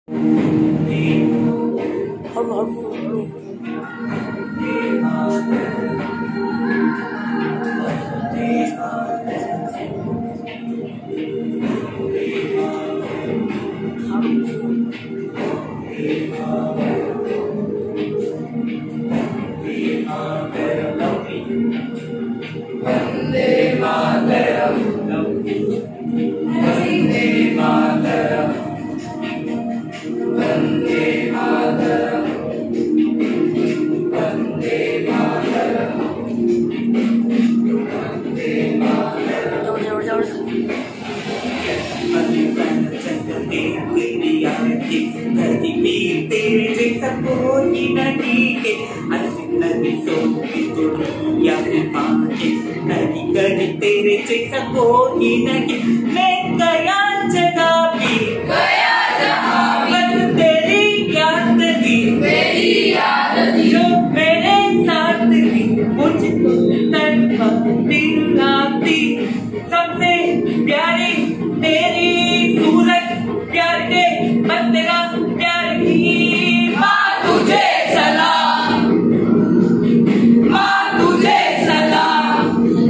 तेरे जैसा कोई नहीं, मैं गया जगह भी गया जहाँ बस तेरी याद थी, मेरी याद थी जो मेरे साथ थी, मुझको तड़पा दिल आती सबसे प्यारी तेरी सूरत, प्यार के बस तेरा प्यार ही। माँ तुझे सलाम, माँ तुझे सलाम,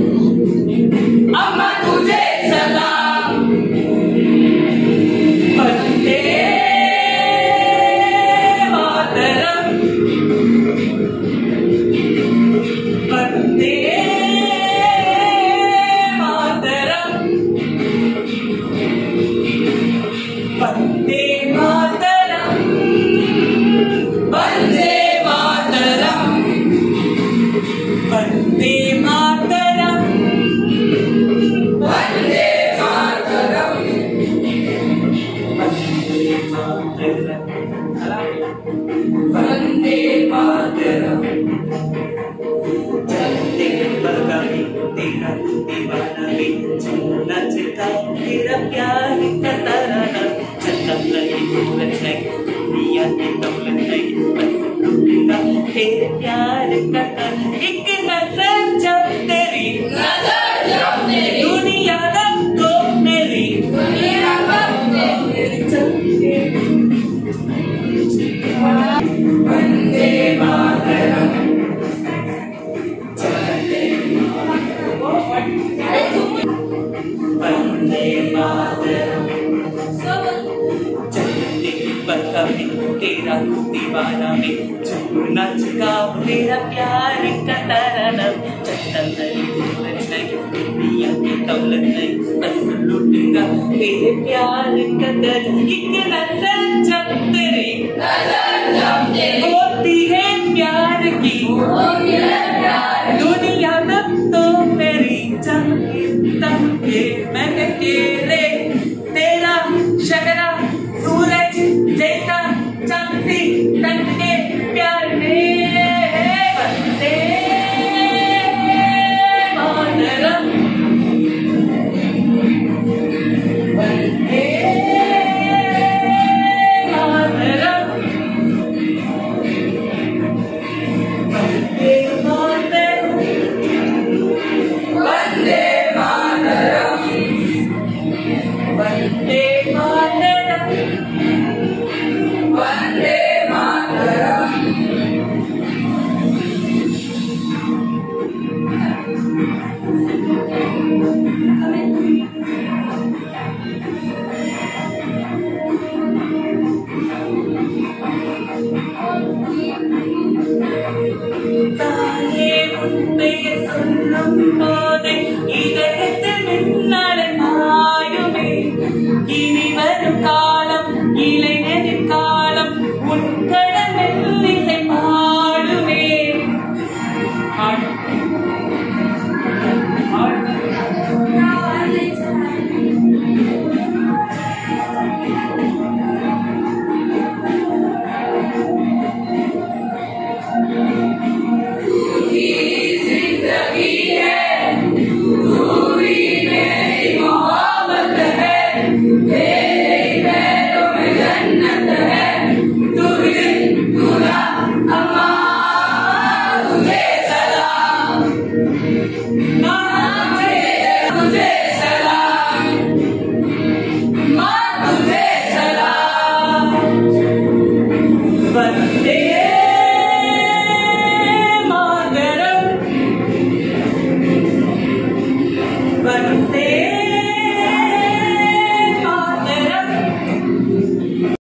अम्मा तुझे सलाम, वंदे मातरम, वंदे मातरम, वंदे मातरम, वंदे मातरम, वंदे मातरम, वंदे मातरम, वंदे मातरम। चलते बगाने तेरा दीवाना भी नचता तेरा प्यार का तराना, चलता नहीं सूरज नहीं दुनिया की दौलत नहीं, बस लूटूंगा तेरे प्यार का तन। एक नजर जब तेरी दुनिया दम को मेरी चलते। वंदे मातरम, वंदे मातरम। चलते बगाने तेरा दीवाना में झूमना झुका तेरा प्यार का तराना, चलता नहीं सूरज नहीं दुनिया की दौलत नहीं, बस लूटूंगा तेरे प्यार का दर। एक नजर जब तेरी होती है प्यार की दुनिया